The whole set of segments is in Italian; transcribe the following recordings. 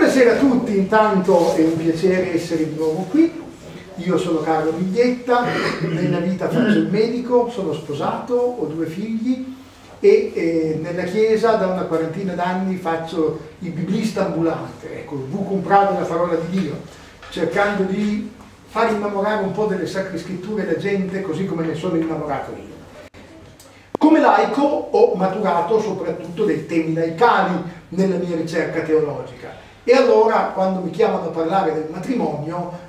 Buonasera a tutti, intanto è un piacere essere di nuovo qui. Io sono Carlo Miglietta, nella vita faccio il medico, sono sposato, ho 2 figli e nella chiesa da una quarantina d'anni faccio il biblista ambulante, ecco, vu comprare la parola di Dio, cercando di far innamorare un po' delle Sacre Scritture la gente così come ne sono innamorato io. Come laico ho maturato soprattutto dei temi laicali nella mia ricerca teologica e allora quando mi chiamano a parlare del matrimonio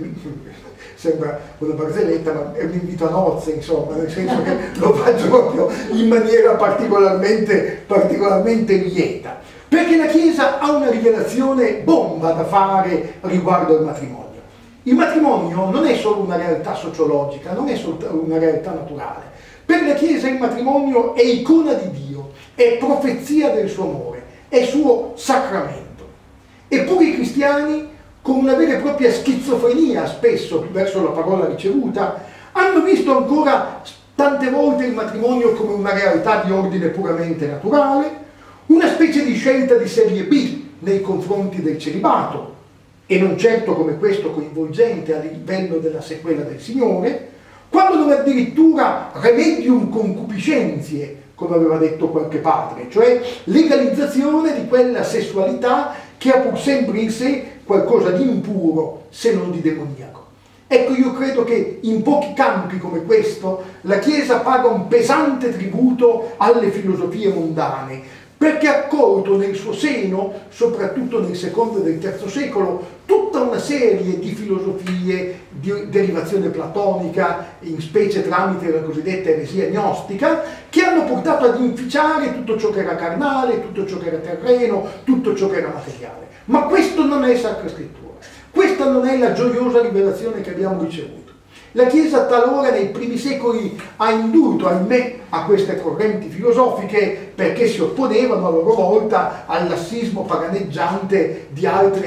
sembra una barzelletta ma è un invito a nozze, insomma, nel senso che lo faccio proprio in maniera particolarmente lieta, perché la Chiesa ha una rivelazione bomba da fare riguardo al matrimonio. Il matrimonio non è solo una realtà sociologica, non è solo una realtà naturale. Per la Chiesa il matrimonio è icona di Dio, è profezia del suo amore, è suo sacramento. Eppure i cristiani, con una vera e propria schizofrenia spesso verso la parola ricevuta, hanno visto ancora tante volte il matrimonio come una realtà di ordine puramente naturale, una specie di scelta di serie B nei confronti del celibato, e non certo come questo coinvolgente a livello della sequela del Signore, quando non addirittura remedium concupiscentie, come aveva detto qualche padre, cioè legalizzazione di quella sessualità che ha pur sempre in sé qualcosa di impuro, se non di demoniaco. Ecco, io credo che in pochi campi come questo la Chiesa paga un pesante tributo alle filosofie mondane, perché ha accolto nel suo seno, soprattutto nel secondo e del terzo secolo, tutta una serie di filosofie di derivazione platonica, in specie tramite la cosiddetta eresia gnostica, che hanno portato ad inficiare tutto ciò che era carnale, tutto ciò che era terreno, tutto ciò che era materiale. Ma questo non è Sacra Scrittura, questa non è la gioiosa rivelazione che abbiamo ricevuto. La Chiesa talora nei primi secoli ha indurto, ahimè, a queste correnti filosofiche perché si opponevano a loro volta al lassismo paganeggiante di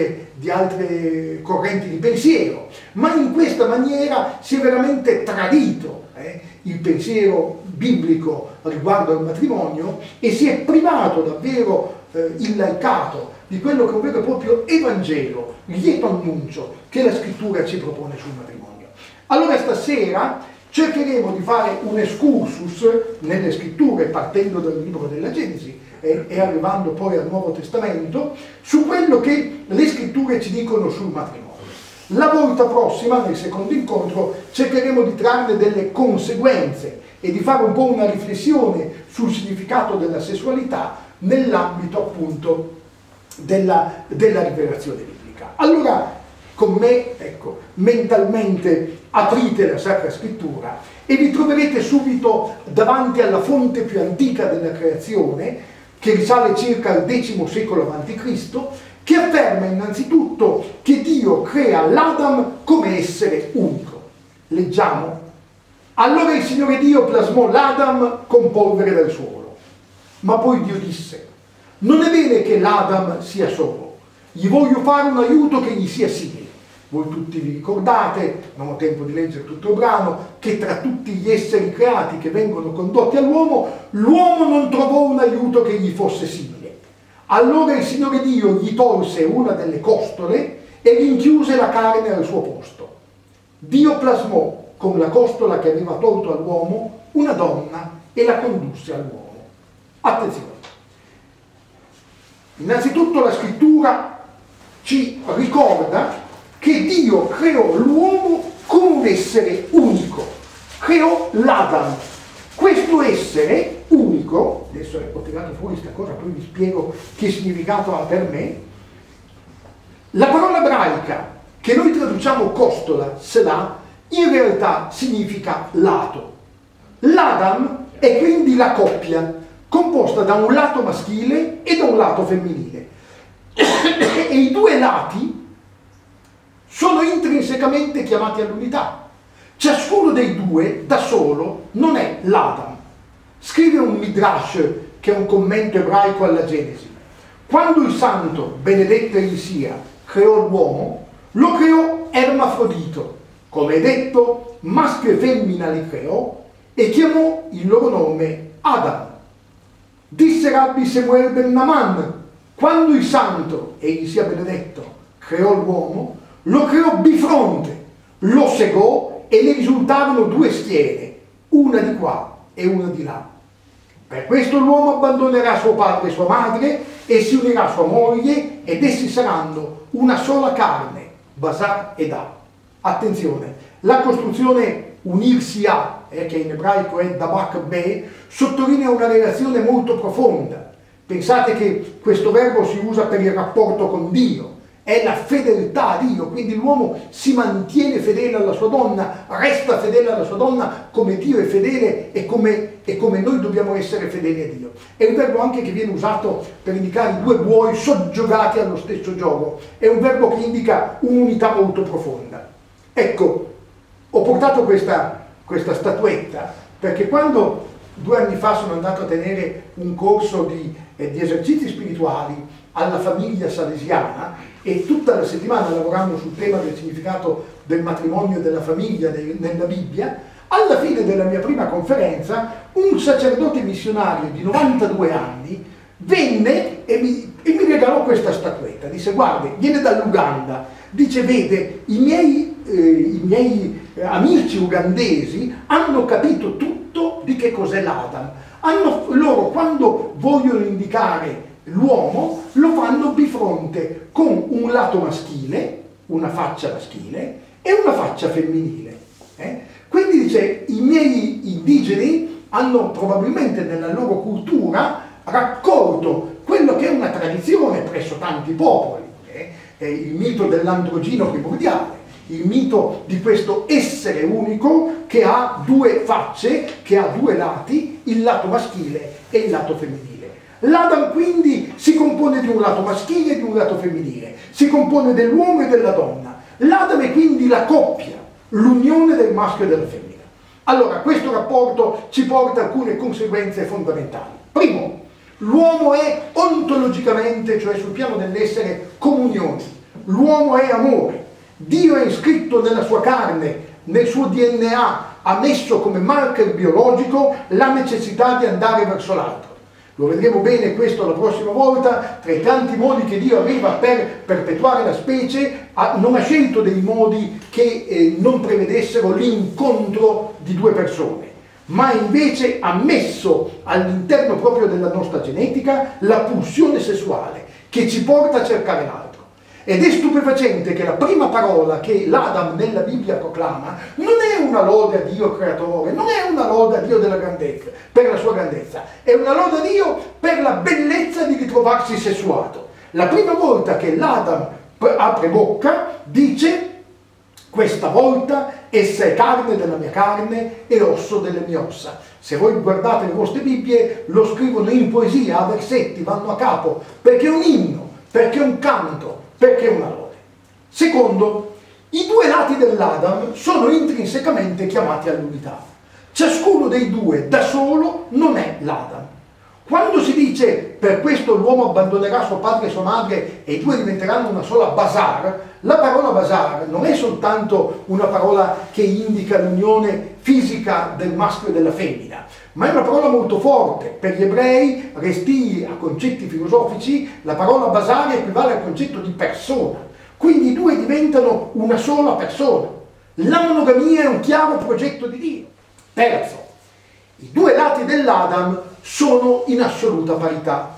altre correnti di pensiero. Ma in questa maniera si è veramente tradito il pensiero biblico riguardo al matrimonio e si è privato davvero il laicato di quello che è un vero e proprio Evangelo, lieto annuncio che la Scrittura ci propone sul matrimonio. Allora stasera cercheremo di fare un excursus nelle Scritture, partendo dal libro della Genesi e arrivando poi al Nuovo Testamento, su quello che le Scritture ci dicono sul matrimonio. La volta prossima, nel secondo incontro, cercheremo di trarne delle conseguenze e di fare un po' una riflessione sul significato della sessualità nell'ambito appunto della rivelazione biblica. Allora, con me, ecco, mentalmente aprite la Sacra Scrittura e vi troverete subito davanti alla fonte più antica della creazione, che risale circa al X secolo a.C., che afferma innanzitutto che Dio crea l'Adam come essere unico. Leggiamo. Allora il Signore Dio plasmò l'Adam con polvere dal suolo. Ma poi Dio disse: non è bene che l'Adam sia solo, gli voglio fare un aiuto che gli sia simile. Voi tutti vi ricordate, non ho tempo di leggere tutto il brano, che tra tutti gli esseri creati che vengono condotti all'uomo, l'uomo non trovò un aiuto che gli fosse simile. Allora il Signore Dio gli tolse una delle costole e rinchiuse la carne al suo posto. Dio plasmò con la costola che aveva tolto all'uomo una donna e la condusse all'uomo. Attenzione. Innanzitutto la Scrittura ci ricorda che Dio creò l'uomo come un essere unico, creò l'Adam. Questo essere unico, adesso ho tirato fuori questa cosa, poi vi spiego che significato ha per me, la parola ebraica che noi traduciamo costola, selah, in realtà significa lato. L'Adam è quindi la coppia, composta da un lato maschile e da un lato femminile. E i due lati sono intrinsecamente chiamati all'unità. Ciascuno dei due, da solo, non è l'Adam. Scrive un Midrash, che è un commento ebraico alla Genesi. Quando il santo, benedetto egli sia, creò l'uomo, lo creò ermafrodito. Come è detto, maschio e femmina li creò e chiamò il loro nome Adam. Disse Rabbi Samuel ben Naman, Quando il Santo, egli sia benedetto, creò l'uomo, lo creò bifronte, lo segò e ne risultarono due schiere, una di qua e una di là. Per questo l'uomo abbandonerà suo padre e sua madre e si unirà a sua moglie ed essi saranno una sola carne, basar ed a. Attenzione, la costruzione unirsi a, che in ebraico è dabak be, sottolinea una relazione molto profonda. Pensate che questo verbo si usa per il rapporto con Dio, è la fedeltà a Dio, quindi l'uomo si mantiene fedele alla sua donna, resta fedele alla sua donna come Dio è fedele e come noi dobbiamo essere fedeli a Dio. È un verbo anche che viene usato per indicare due buoi soggiogati allo stesso giogo, è un verbo che indica un'unità molto profonda. Ecco, ho portato questa statuetta perché quando 2 anni fa sono andato a tenere un corso di esercizi spirituali alla famiglia salesiana e tutta la settimana lavorammo sul tema del significato del matrimonio e della famiglia nella Bibbia, alla fine della mia prima conferenza un sacerdote missionario di 92 anni venne e mi regalò questa statuetta. Disse: guardi, viene dall'Uganda, dice, vede, i miei amici ugandesi hanno capito tutto di che cos'è l'Adam. Loro quando vogliono indicare l'uomo lo fanno bifronte con un lato maschile, una faccia maschile e una faccia femminile. Quindi dice, i miei indigeni hanno probabilmente nella loro cultura raccolto quello che è una tradizione presso tanti popoli, il mito dell'androgino primordiale, il mito di questo essere unico che ha due facce, che ha due lati, il lato maschile e il lato femminile. L'Adam quindi si compone di un lato maschile e di un lato femminile, si compone dell'uomo e della donna. L'Adam è quindi la coppia, l'unione del maschio e della femmina. Allora, questo rapporto ci porta a alcune conseguenze fondamentali. Primo, l'uomo è ontologicamente, cioè sul piano dell'essere, comunione. L'uomo è amore. Dio è iscritto nella sua carne, nel suo DNA, ha messo come marker biologico la necessità di andare verso l'altro. Lo vedremo bene questo la prossima volta. Tra i tanti modi che Dio aveva per perpetuare la specie, non ha scelto dei modi che non prevedessero l'incontro di due persone, ma invece ha messo all'interno proprio della nostra genetica la pulsione sessuale che ci porta a cercare l'altro. Ed è stupefacente che la prima parola che l'Adam nella Bibbia proclama non è una lode a Dio creatore, non è una lode a Dio della grandezza, per la sua grandezza, è una lode a Dio per la bellezza di ritrovarsi sessuato. La prima volta che l'Adam apre bocca dice: questa volta essa è carne della mia carne e osso delle mie ossa. Se voi guardate le vostre Bibbie lo scrivono in poesia, a versetti, vanno a capo, perché è un inno, perché è un canto, perché è una lode. Secondo, i due lati dell'Adam sono intrinsecamente chiamati all'unità. Ciascuno dei due da solo non è l'Adam. Quando si dice per questo l'uomo abbandonerà suo padre e sua madre e i due diventeranno una sola basar, la parola basar non è soltanto una parola che indica l'unione fisica del maschio e della femmina, ma è una parola molto forte. Per gli ebrei, restii a concetti filosofici, la parola basar equivale al concetto di persona. Quindi i due diventano una sola persona. La monogamia è un chiaro progetto di Dio. Terzo, i due lati dell'Adam sono in assoluta parità.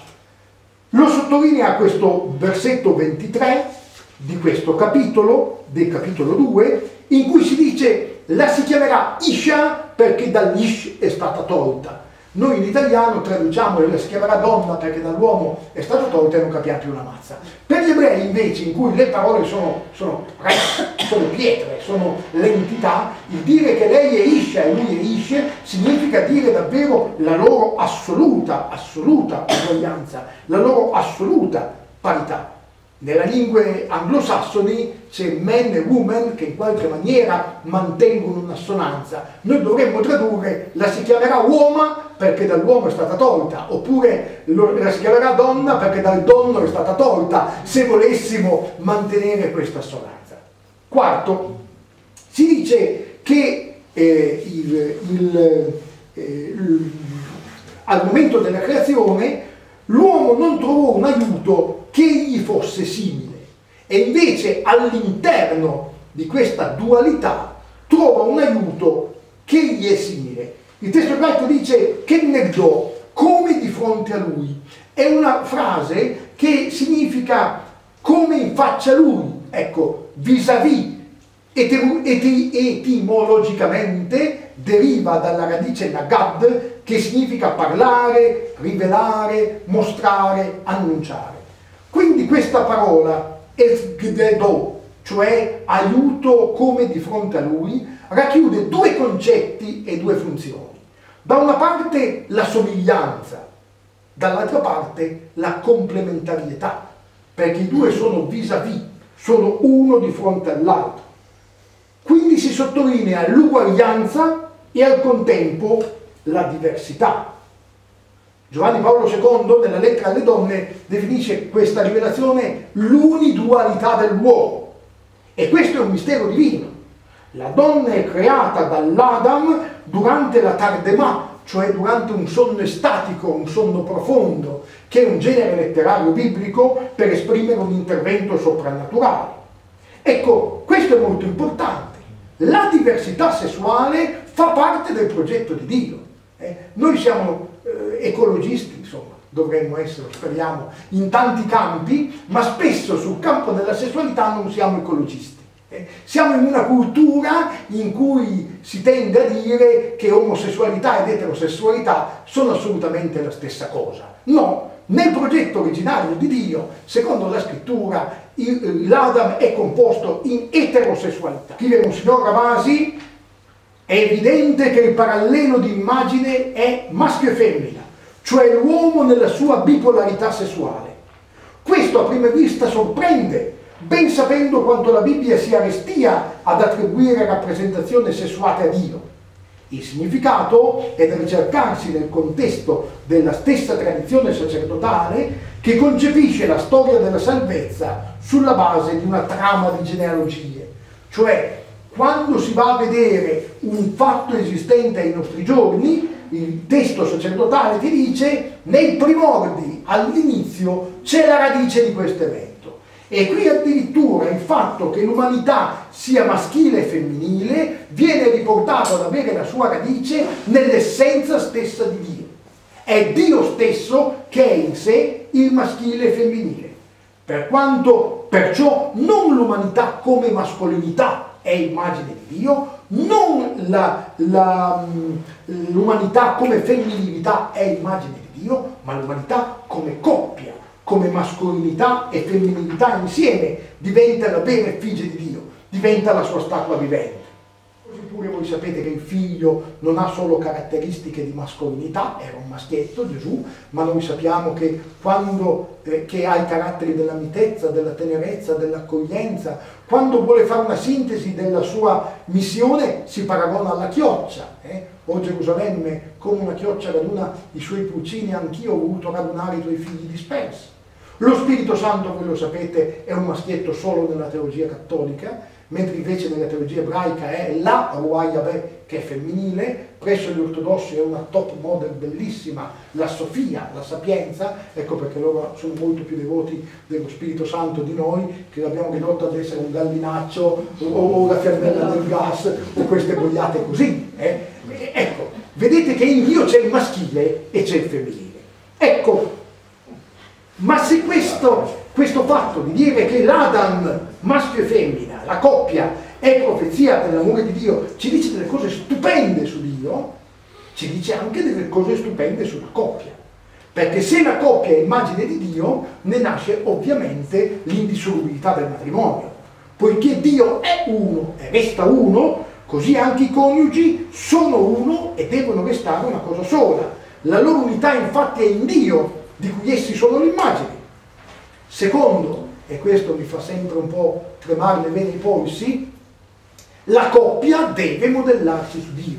Lo sottolinea questo versetto 23 di questo capitolo, del capitolo 2, in cui si dice: la si chiamerà Isha perché dall'Ish è stata tolta. Noi in italiano traduciamo la si chiamerà donna perché dall'uomo è stata tolta e non capiamo più una mazza. Per gli ebrei invece, in cui le parole sono pietre, sono l'entità, il dire che lei è Isha e lui è Ish significa dire davvero la loro assoluta uguaglianza, la loro assoluta parità. Nelle lingue anglosassoni c'è man e woman che in qualche maniera mantengono un'assonanza. Noi dovremmo tradurre la si chiamerà uomo perché dall'uomo è stata tolta, oppure la si chiamerà donna perché dal donno è stata tolta, se volessimo mantenere questa assonanza. Quarto, si dice che al momento della creazione l'uomo non trovò un aiuto fosse simile, e invece all'interno di questa dualità trova un aiuto che gli è simile. Il testo ebraico dice che negdo, come di fronte a lui. È una frase che significa come in faccia a lui, ecco, vis-à-vis. Etimologicamente deriva dalla radice nagad, che significa parlare, rivelare, mostrare, annunciare. Quindi questa parola, esgdedo, cioè aiuto come di fronte a lui, racchiude due concetti e due funzioni. Da una parte la somiglianza, dall'altra parte la complementarietà, perché i due sono vis-à-vis, sono uno di fronte all'altro. Quindi si sottolinea l'uguaglianza e al contempo la diversità. Giovanni Paolo II, nella lettera alle donne, definisce questa rivelazione l'unidualità dell'uomo. E questo è un mistero divino. La donna è creata dall'Adam durante la tardemà, cioè durante un sonno estatico, un sonno profondo, che è un genere letterario biblico per esprimere un intervento soprannaturale. Ecco, questo è molto importante. La diversità sessuale fa parte del progetto di Dio. Noi siamo ecologisti, insomma, dovremmo essere, speriamo, in tanti campi, ma spesso sul campo della sessualità non siamo ecologisti. Siamo in una cultura in cui si tende a dire che omosessualità ed eterosessualità sono assolutamente la stessa cosa. No, nel progetto originario di Dio, secondo la scrittura, l'Adam è composto in eterosessualità. Scrive Monsignor Ravasi: è evidente che il parallelo di immagine è maschio e femmina, cioè l'uomo nella sua bipolarità sessuale. Questo a prima vista sorprende, ben sapendo quanto la Bibbia sia restia ad attribuire rappresentazione sessuate a Dio. Il significato è da ricercarsi nel contesto della stessa tradizione sacerdotale che concepisce la storia della salvezza sulla base di una trama di genealogie. Cioè, quando si va a vedere un fatto esistente ai nostri giorni, il testo sacerdotale ti dice: nei primordi, all'inizio, c'è la radice di questo evento. E qui addirittura il fatto che l'umanità sia maschile e femminile viene riportato ad avere la sua radice nell'essenza stessa di Dio. È Dio stesso che è in sé il maschile e femminile. Per quanto, perciò, non l'umanità come mascolinità è immagine di Dio, non l'umanità come femminilità è immagine di Dio, ma l'umanità come coppia, come mascolinità e femminilità insieme diventa la vera effigie di Dio, diventa la sua statua vivente. Così pure voi sapete che il figlio non ha solo caratteristiche di mascolinità, era un maschietto Gesù, ma noi sappiamo che quando che ha i caratteri della mitezza, della tenerezza, dell'accoglienza, quando vuole fare una sintesi della sua missione si paragona alla chioccia. O Gerusalemme, come una chioccia raduna i suoi pulcini, anch'io ho voluto radunare i tuoi figli dispersi. Lo Spirito Santo, voi lo sapete, è un maschietto solo nella teologia cattolica, mentre invece nella teologia ebraica è la Ruach Yahweh, che è femminile. Presso gli ortodossi è una top model bellissima, la Sofia, la sapienza. Ecco perché loro sono molto più devoti dello Spirito Santo di noi, che l'abbiamo ridotto ad essere un gallinaccio o la fiammella del gas o queste boiate così. Ecco, vedete che in Dio c'è il maschile e c'è il femminile. Ecco, ma se questo fatto di dire che l'Adam, maschio e femmina, la coppia, è profezia dell'amore di Dio, ci dice delle cose stupende su Dio, ci dice anche delle cose stupende sulla coppia. Perché se la coppia è immagine di Dio, ne nasce ovviamente l'indissolubilità del matrimonio. Poiché Dio è uno e resta uno, così anche i coniugi sono uno e devono restare una cosa sola. La loro unità infatti è in Dio, di cui essi sono l'immagine. Secondo, e questo mi fa sempre un po' tremare le vene ai polsi, la coppia deve modellarsi su Dio.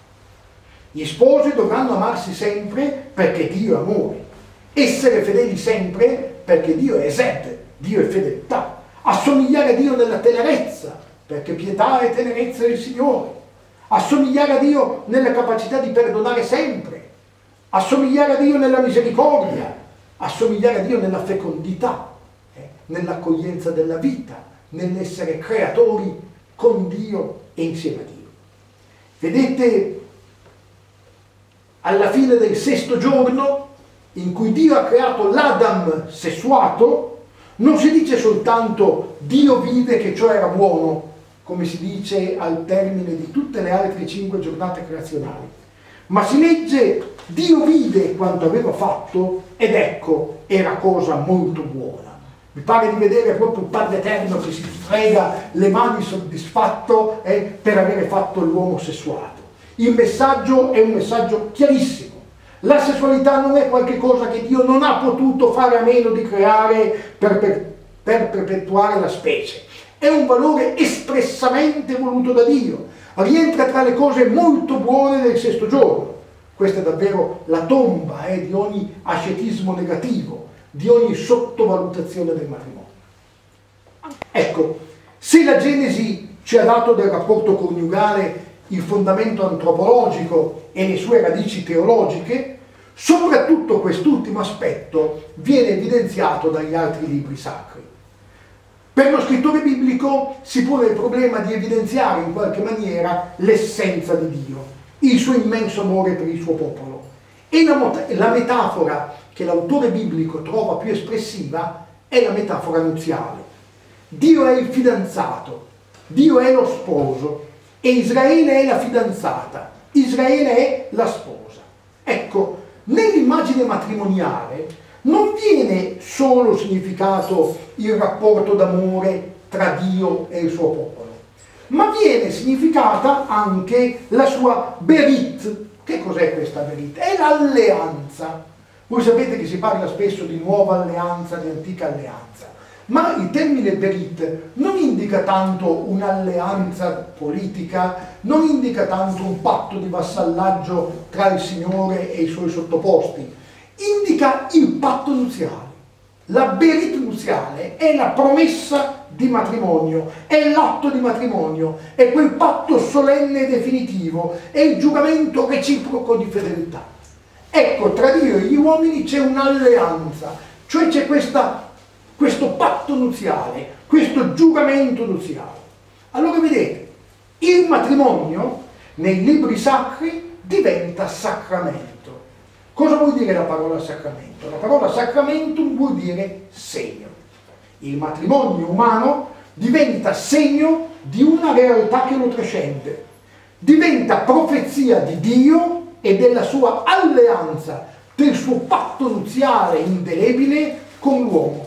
Gli sposi dovranno amarsi sempre perché Dio è amore, essere fedeli sempre perché Dio è Zed, Dio è fedeltà, assomigliare a Dio nella tenerezza perché pietà e tenerezza è il Signore, assomigliare a Dio nella capacità di perdonare sempre, assomigliare a Dio nella misericordia, assomigliare a Dio nella fecondità. nell'accoglienza della vita, nell'essere creatori con Dio e insieme a Dio. Vedete, alla fine del sesto giorno, in cui Dio ha creato l'Adam sessuato, non si dice soltanto Dio vide che ciò era buono, come si dice al termine di tutte le altre 5 giornate creazionali, ma si legge Dio vide quanto aveva fatto ed ecco, era cosa molto buona. Mi pare di vedere proprio il Padre Eterno che si frega le mani soddisfatto per avere fatto l'uomo sessuato. Il messaggio è un messaggio chiarissimo. La sessualità non è qualcosa che Dio non ha potuto fare a meno di creare per perpetuare la specie. È un valore espressamente voluto da Dio. Rientra tra le cose molto buone del sesto giorno. Questa è davvero la tomba di ogni ascetismo negativo, di ogni sottovalutazione del matrimonio. Ecco, se la Genesi ci ha dato del rapporto coniugale il fondamento antropologico e le sue radici teologiche, soprattutto quest'ultimo aspetto viene evidenziato dagli altri libri sacri. Per lo scrittore biblico si pone il problema di evidenziare in qualche maniera l'essenza di Dio, il suo immenso amore per il suo popolo. E la metafora che l'autore biblico trova più espressiva è la metafora nuziale. Dio è il fidanzato, Dio è lo sposo e Israele è la fidanzata, Israele è la sposa. Ecco, nell'immagine matrimoniale non viene solo significato il rapporto d'amore tra Dio e il suo popolo, ma viene significata anche la sua berit. Che cos'è questa berit? È l'alleanza. Voi sapete che si parla spesso di nuova alleanza, di antica alleanza, ma il termine berit non indica tanto un'alleanza politica, non indica tanto un patto di vassallaggio tra il Signore e i suoi sottoposti, indica il patto nuziale. La berit nuziale è la promessa di matrimonio, è l'atto di matrimonio, è quel patto solenne e definitivo, è il giuramento reciproco di fedeltà. Ecco, tra Dio e gli uomini c'è un'alleanza, cioè c'è questo patto nuziale, questo giuramento nuziale. Allora vedete, il matrimonio nei libri sacri diventa sacramento. Cosa vuol dire la parola sacramento? La parola sacramentum vuol dire segno. Il matrimonio umano diventa segno di una realtà che lo trascende, diventa profezia di Dio e della sua alleanza, del suo patto nuziale indelebile con l'uomo.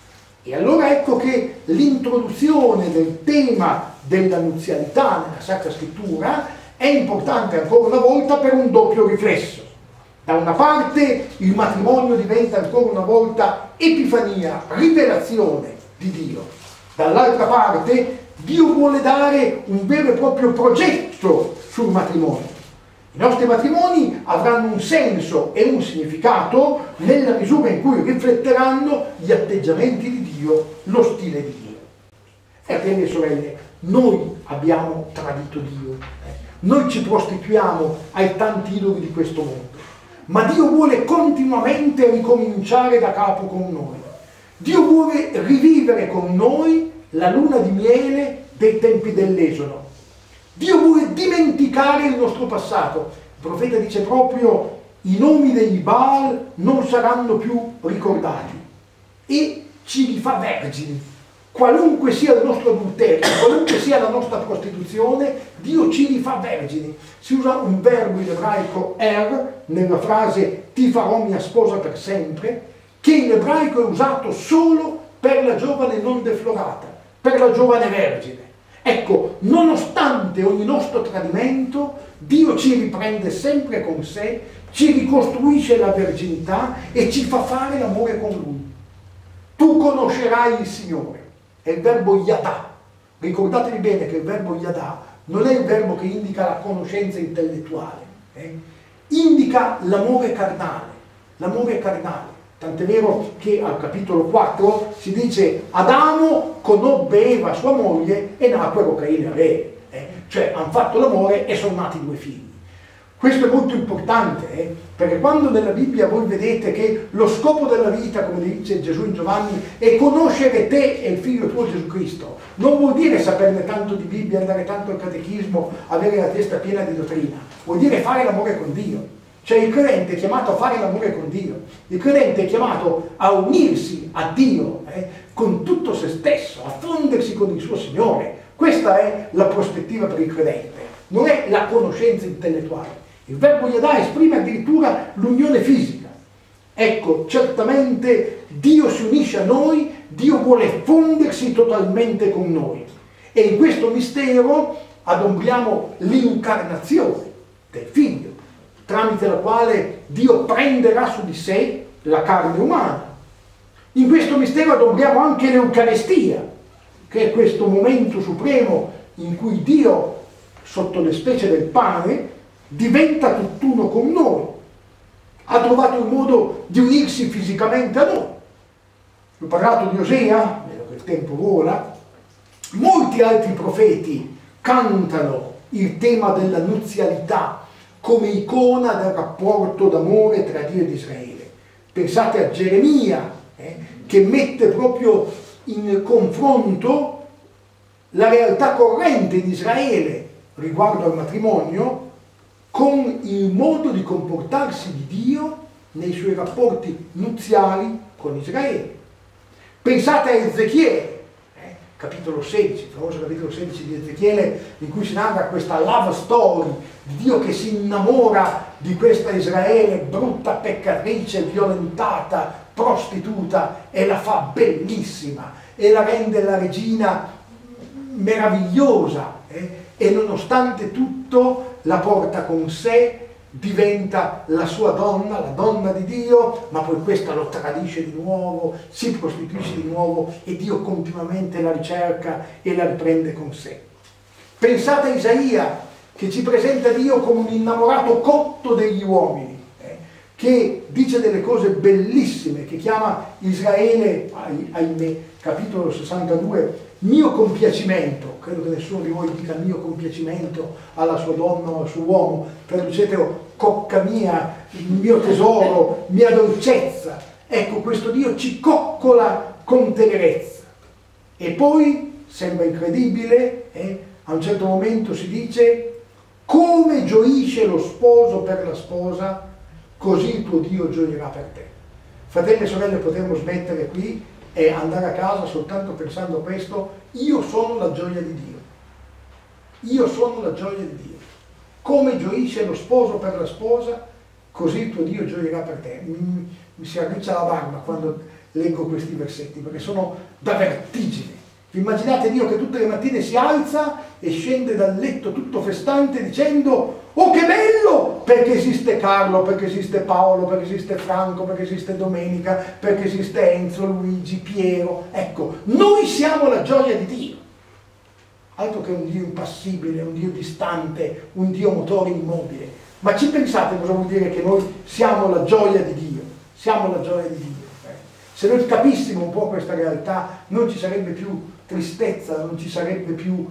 E allora ecco che l'introduzione del tema della nuzialità nella Sacra Scrittura è importante ancora una volta per un doppio riflesso. Da una parte il matrimonio diventa ancora una volta epifania, rivelazione di Dio. Dall'altra parte Dio vuole dare un vero e proprio progetto sul matrimonio. I nostri matrimoni avranno un senso e un significato nella misura in cui rifletteranno gli atteggiamenti di Dio, lo stile di Dio. Fratelli e sorelle, noi abbiamo tradito Dio, noi ci prostituiamo ai tanti idoli di questo mondo, ma Dio vuole continuamente ricominciare da capo con noi. Dio vuole rivivere con noi la luna di miele dei tempi dell'Esodo. Dio vuole dimenticare il nostro passato. Il profeta dice proprio: i nomi degli Baal non saranno più ricordati, e ci rifà vergini. Qualunque sia il nostro adulterio, qualunque sia la nostra prostituzione, Dio ci rifà vergini. Si usa un verbo in ebraico nella frase ti farò mia sposa per sempre, che in ebraico è usato solo per la giovane non deflorata, per la giovane vergine. Ecco, nonostante ogni nostro tradimento, Dio ci riprende sempre con sé, ci ricostruisce la verginità e ci fa fare l'amore con Lui. Tu conoscerai il Signore. È il verbo yadà. Ricordatevi bene che il verbo yadà non è il verbo che indica la conoscenza intellettuale, indica l'amore carnale, l'amore carnale. Tant'è vero che al capitolo 4 si dice: Adamo conobbe Eva sua moglie e nacquero Caino e Abele. Cioè hanno fatto l'amore e sono nati 2 figli. Questo è molto importante, perché quando nella Bibbia voi vedete che lo scopo della vita, come dice Gesù in Giovanni, è conoscere te e il Figlio tuo Gesù Cristo, non vuol dire saperne tanto di Bibbia, andare tanto al catechismo, avere la testa piena di dottrina, vuol dire fare l'amore con Dio. Cioè il credente è chiamato a fare l'amore con Dio, il credente è chiamato a unirsi a Dio con tutto se stesso, a fondersi con il suo Signore. Questa è la prospettiva per il credente, non è la conoscenza intellettuale. Il verbo Yadà esprime addirittura l'unione fisica. Ecco, certamente Dio si unisce a noi, Dio vuole fondersi totalmente con noi. E in questo mistero adombriamo l'incarnazione del Figlio, tramite la quale Dio prenderà su di sé la carne umana. In questo mistero adombriamo anche l'Eucaristia, che è questo momento supremo in cui Dio, sotto le specie del pane, diventa tutt'uno con noi. Ha trovato il modo di unirsi fisicamente a noi. Ho parlato di Osea, vedo che il tempo vola. Molti altri profeti cantano il tema della nuzialità come icona del rapporto d'amore tra Dio ed Israele. Pensate a Geremia, che mette proprio in confronto la realtà corrente in Israele riguardo al matrimonio con il modo di comportarsi di Dio nei suoi rapporti nuziali con Israele. Pensate a Ezechiele, capitolo 16, il famoso capitolo 16 di Ezechiele, in cui si narra questa love story di Dio che si innamora di questa Israele brutta, peccatrice, violentata, prostituta, e la fa bellissima e la rende la regina meravigliosa, e nonostante tutto la porta con sé, diventa la sua donna, la donna di Dio, ma poi questa lo tradisce di nuovo, si prostituisce di nuovo e Dio continuamente la ricerca e la riprende con sé. Pensate a Isaia, che ci presenta Dio come un innamorato cotto degli uomini, che dice delle cose bellissime, che chiama Israele, ahimè, capitolo 62, mio compiacimento. Credo che nessuno di voi dica mio compiacimento alla sua donna o al suo uomo, traducetelo cocca mia, il mio tesoro, mia dolcezza. Ecco, questo Dio ci coccola con tenerezza. E poi, sembra incredibile, a un certo momento si dice: come gioisce lo sposo per la sposa, così il tuo Dio gioirà per te. Fratelli e sorelle, potremmo smettere qui e andare a casa soltanto pensando a questo: io sono la gioia di Dio. Io sono la gioia di Dio. Come gioisce lo sposo per la sposa, così il tuo Dio gioirà per te. Mi si arriccia la barba quando leggo questi versetti, perché sono da vertigine. Vi immaginate Dio che tutte le mattine si alza e scende dal letto tutto festante dicendo: oh che bello, perché esiste Carlo, perché esiste Paolo, perché esiste Franco, perché esiste Domenica, perché esiste Enzo, Luigi, Piero. Ecco, noi siamo la gioia di Dio. Altro che un Dio impassibile, un Dio distante, un Dio motore immobile. Ma ci pensate cosa vuol dire che noi siamo la gioia di Dio? Siamo la gioia di Dio. Se noi capissimo un po' questa realtà, non ci sarebbe più tristezza, non ci sarebbe più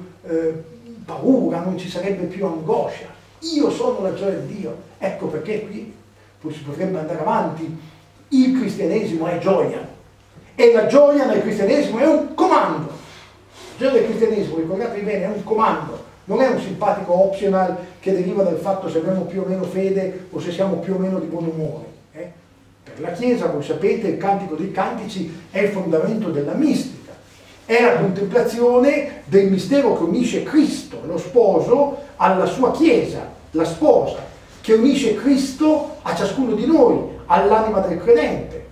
paura, non ci sarebbe più angoscia. Io sono la gioia di Dio. Ecco perché qui poi si potrebbe andare avanti. Il cristianesimo è gioia, e la gioia nel cristianesimo è un comando. La gioia del cristianesimo, ricordatevi bene, è un comando, non è un simpatico optional che deriva dal fatto se abbiamo più o meno fede o se siamo più o meno di buon umore. Per la Chiesa, voi sapete, il Cantico dei Cantici è il fondamento della mistica, è la contemplazione del mistero che unisce Cristo, lo sposo, alla sua Chiesa, la sposa, che unisce Cristo a ciascuno di noi, all'anima del credente.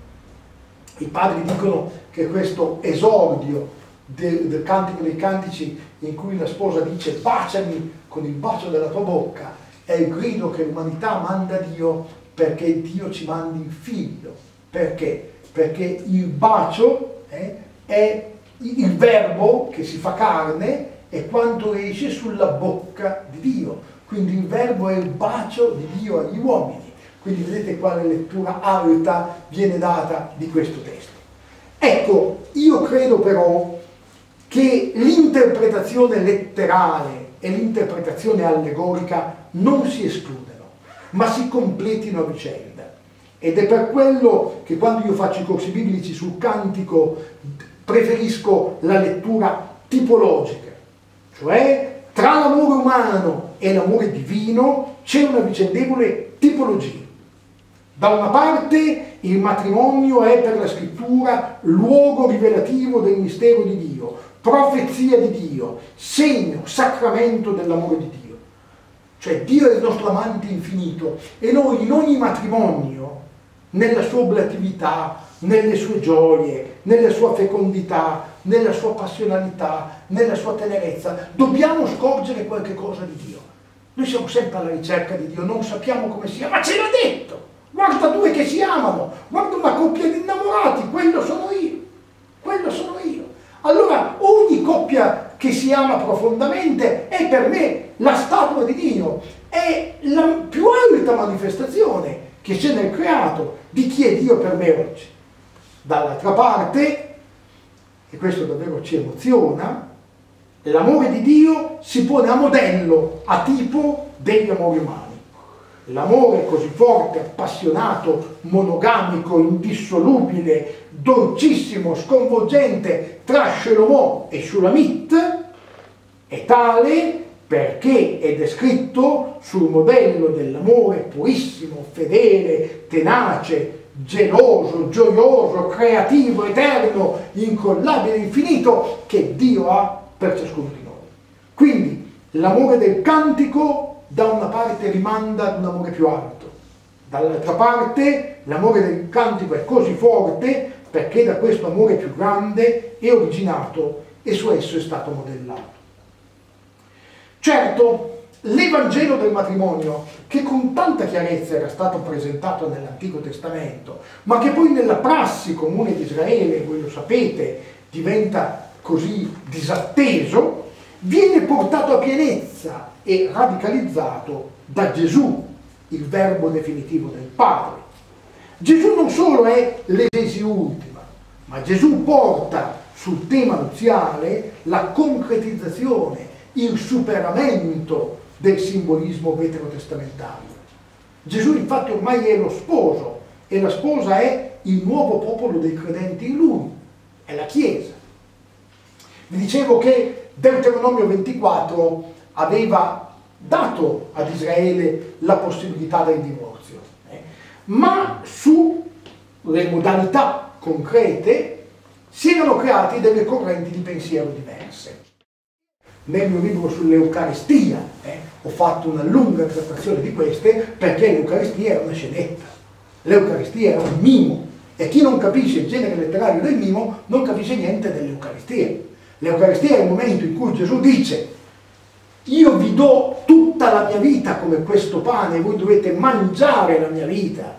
I padri dicono che questo esordio del Cantico dei Cantici, in cui la sposa dice baciami con il bacio della tua bocca, è il grido che l'umanità manda a Dio perché Dio ci mandi il figlio. Perché? Perché il bacio è il verbo che si fa carne e quanto esce sulla bocca di Dio. Quindi il verbo è il bacio di Dio agli uomini. Quindi vedete quale lettura alta viene data di questo testo. Ecco, io credo però che l'interpretazione letterale e l'interpretazione allegorica non si escludono. ma si completino a vicenda. Ed è per quello che quando io faccio i corsi biblici sul cantico preferisco la lettura tipologica, cioè tra l'amore umano e l'amore divino c'è una vicendevole tipologia. Da una parte il matrimonio è per la scrittura luogo rivelativo del mistero di Dio, profezia di Dio, segno, sacramento dell'amore di Dio. Cioè Dio è il nostro amante infinito e noi in ogni matrimonio, nella sua oblatività, nelle sue gioie, nella sua fecondità, nella sua passionalità, nella sua tenerezza, dobbiamo scorgere qualche cosa di Dio. Noi siamo sempre alla ricerca di Dio, non sappiamo come sia, ma ce l'ha detto! Guarda due che si amano, guarda una coppia di innamorati, quello sono io, quello sono io. Allora ogni coppia che si ama profondamente è per me la statua di Dio, è la più alta manifestazione che c'è nel creato di chi è Dio per me oggi. Dall'altra parte, e questo davvero ci emoziona, l'amore di Dio si pone a modello, a tipo degli amori umani. L'amore così forte, appassionato, monogamico, indissolubile, dolcissimo, sconvolgente tra Shlomo e Shulamit è tale perché è descritto sul modello dell'amore purissimo, fedele, tenace, geloso, gioioso, creativo, eterno, incollabile, infinito che Dio ha per ciascuno di noi. Quindi l'amore del cantico da una parte rimanda ad un amore più alto, dall'altra parte l'amore del cantico è così forte perché da questo amore più grande è originato e su esso è stato modellato. Certo, l'Evangelo del matrimonio, che con tanta chiarezza era stato presentato nell'Antico Testamento, ma che poi nella prassi comune di Israele, voi lo sapete, diventa così disatteso, viene portato a pienezza e radicalizzato da Gesù, il verbo definitivo del Padre. Gesù non solo è l'esegi ultima, ma Gesù porta sul tema nuziale la concretizzazione, il superamento del simbolismo veterotestamentario. Gesù infatti ormai è lo sposo e la sposa è il nuovo popolo dei credenti in Lui, è la Chiesa. Vi dicevo che Deuteronomio 24 aveva dato ad Israele la possibilità del divorzio, ma sulle modalità concrete si erano create delle correnti di pensiero diverse. Nel mio libro sull'Eucaristia ho fatto una lunga trattazione di queste perché l'Eucaristia è una scenetta, l'Eucaristia è un mimo e chi non capisce il genere letterario del mimo non capisce niente dell'Eucaristia. L'Eucaristia è il momento in cui Gesù dice: io vi do tutta la mia vita come questo pane, voi dovete mangiare la mia vita,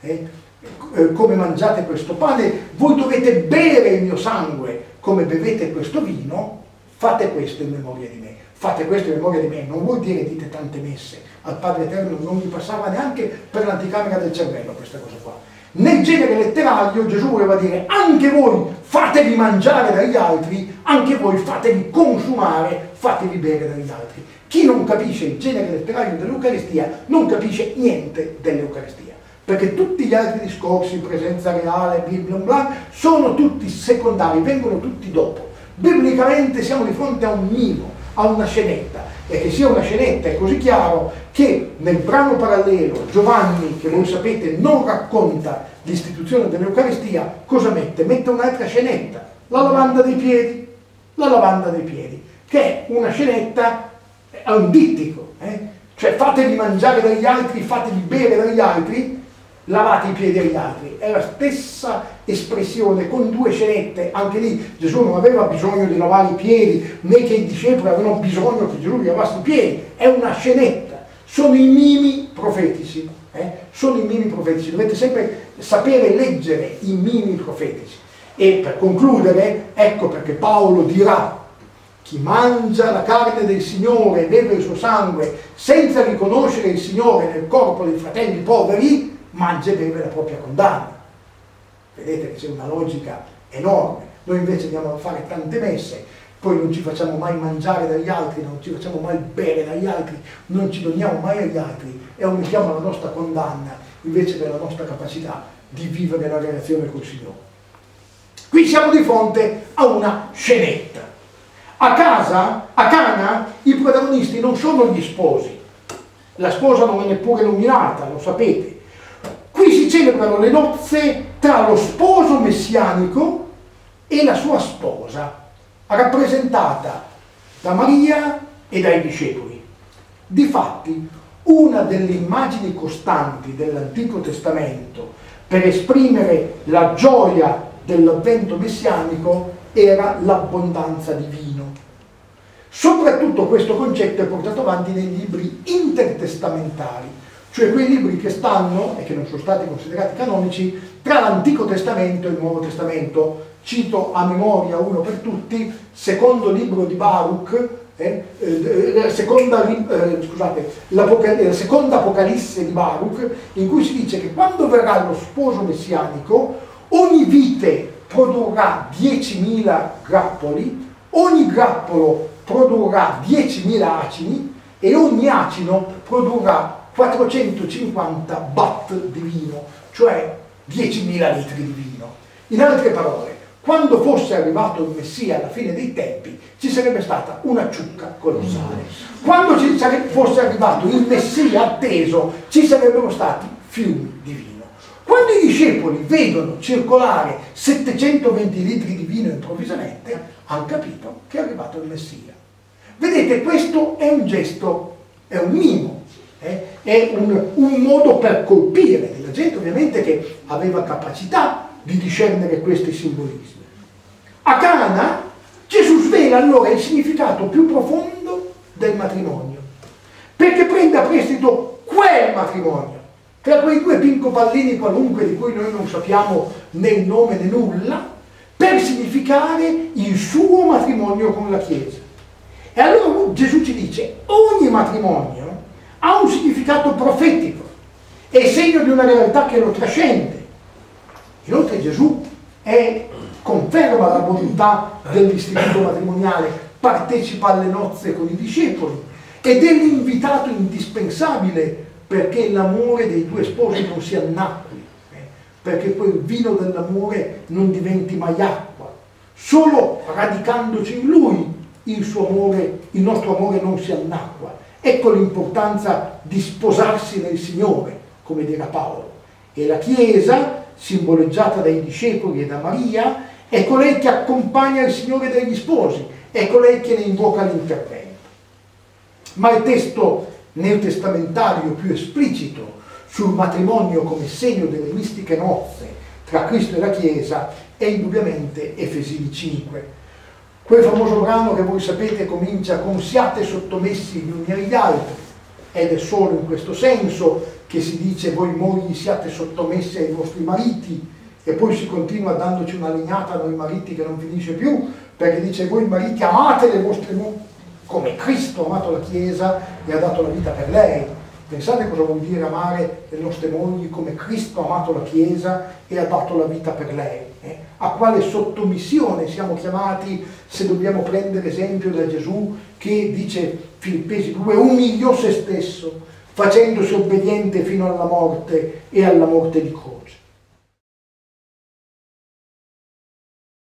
come mangiate questo pane, voi dovete bere il mio sangue come bevete questo vino, fate questo in memoria di me. Fate questo in memoria di me non vuol dire dite tante messe, al Padre Eterno non gli passava neanche per l'anticamera del cervello questa cosa qua. Nel genere letterario Gesù voleva dire: anche voi fatevi mangiare dagli altri, anche voi fatevi consumare, fatevi bere dagli altri. Chi non capisce il genere letterario dell'Eucaristia non capisce niente dell'Eucaristia, perché tutti gli altri discorsi, presenza reale, Bibbia, bla, sono tutti secondari, vengono tutti dopo. Biblicamente siamo di fronte a un mimo, a una scenetta, e che sia una scenetta è così chiaro che nel brano parallelo Giovanni, che voi sapete non racconta l'istituzione dell'Eucaristia, cosa mette? Mette un'altra scenetta, la lavanda dei piedi, che è una scenetta, è un dittico, cioè fatevi mangiare dagli altri, fatevi bere dagli altri, lavate i piedi agli altri. È la stessa espressione con due scenette. Anche lì Gesù non aveva bisogno di lavare i piedi, né che i discepoli avevano bisogno che Gesù gli lavasse i piedi. È una scenetta, sono i mimi profetici, sono i mimi profetici. Dovete sempre sapere leggere i mimi profetici. E per concludere, ecco perché Paolo dirà: chi mangia la carne del Signore e beve il suo sangue senza riconoscere il Signore nel corpo dei fratelli poveri, mangia e beve la propria condanna. Vedete che c'è una logica enorme. Noi invece andiamo a fare tante messe, poi non ci facciamo mai mangiare dagli altri, non ci facciamo mai bere dagli altri, non ci doniamo mai agli altri e aumentiamo la nostra condanna invece della nostra capacità di vivere la relazione col Signore. Qui siamo di fronte a una scenetta. A Cana, i protagonisti non sono gli sposi. La sposa non è neppure nominata, lo sapete. Qui si celebrano le nozze tra lo sposo messianico e la sua sposa, rappresentata da Maria e dai discepoli. Difatti, una delle immagini costanti dell'Antico Testamento per esprimere la gioia dell'avvento messianico era l'abbondanza di vino. Soprattutto questo concetto è portato avanti nei libri intertestamentali, cioè quei libri che stanno, e che non sono stati considerati canonici, tra l'Antico Testamento e il Nuovo Testamento. Cito a memoria uno per tutti, secondo libro di Baruch, la seconda Apocalisse di Baruch, in cui si dice che quando verrà lo sposo messianico, ogni vite produrrà 10.000 grappoli, ogni grappolo produrrà 10.000 acini e ogni acino produrrà 450 batt di vino, cioè 10.000 litri di vino. In altre parole, quando fosse arrivato il Messia alla fine dei tempi, ci sarebbe stata una ciucca colossale. Quando fosse arrivato il Messia atteso, ci sarebbero stati fiumi di vino. Quando i discepoli vedono circolare 720 litri di vino improvvisamente, hanno capito che è arrivato il Messia. Vedete, questo è un gesto, è un mimo, è un modo per colpire della gente, ovviamente, che aveva capacità di discernere questi simbolismi. A Cana Gesù svela allora il significato più profondo del matrimonio, perché prende a prestito quel matrimonio, tra quei due pincopallini qualunque di cui noi non sappiamo né il nome né nulla, per significare il suo matrimonio con la Chiesa. E allora Gesù ci dice: ogni matrimonio ha un significato profetico, è segno di una realtà che lo trascende. Inoltre Gesù conferma la bontà dell'istituto matrimoniale, partecipa alle nozze con i discepoli ed è l'invitato indispensabile perché l'amore dei due sposi non si annacqui, perché quel vino dell'amore non diventi mai acqua. Solo radicandoci in Lui il nostro amore non si annacqua. Ecco l'importanza di sposarsi nel Signore, come dirà Paolo. E la Chiesa, simboleggiata dai discepoli e da Maria, è colei che accompagna il Signore degli sposi, è colei che ne invoca l'intervento. Ma il testo neotestamentario più esplicito sul matrimonio come segno delle mistiche nozze tra Cristo e la Chiesa è indubbiamente Efesini 5. Quel famoso brano che voi sapete comincia con siate sottomessi gli uni agli altri, ed è solo in questo senso che si dice voi mogli siate sottomessi ai vostri mariti, e poi si continua dandoci una legnata a noi mariti che non finisce più, perché dice voi mariti amate le vostre mogli come Cristo ha amato la Chiesa e ha dato la vita per lei. Pensate cosa vuol dire amare le nostre mogli come Cristo ha amato la Chiesa e ha dato la vita per lei. A quale sottomissione siamo chiamati, se dobbiamo prendere esempio da Gesù che dice Filippesi 2, umiliò se stesso facendosi obbediente fino alla morte e alla morte di croce.